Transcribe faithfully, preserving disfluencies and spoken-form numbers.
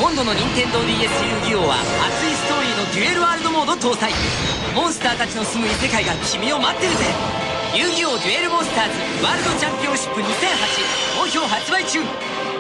今度の ニンテンドーディーエス 遊戯王は熱いストーリーのデュエルワールドモード搭載。モンスターたちの住む異世界が君を待ってるぜ。遊戯王デュエルモンスターズワールドチャンピオンシップにせんはち好評発売中。